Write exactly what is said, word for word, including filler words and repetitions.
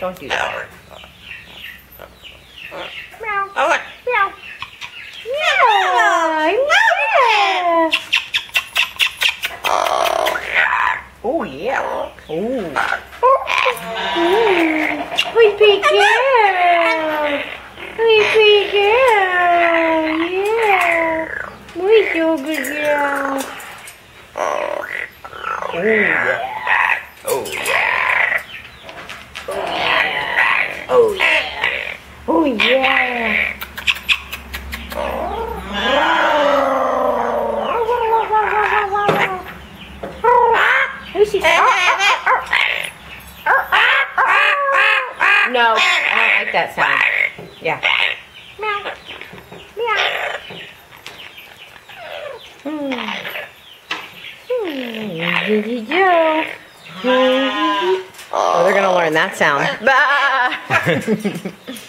Don't do that. Meow. Oh, look. Meow. Meow. Yeah. Oh, yeah. Oh. Sweet girl. Sweet girl. Yeah. Muy good girl. Oh, yeah. Oh, yeah. Oh, yeah. Oh, yeah. Who's she? No, I don't like that sound. Yeah. Meow. Meow. Hmm. Hmm. Did you go? Oh, they're gonna learn that sound.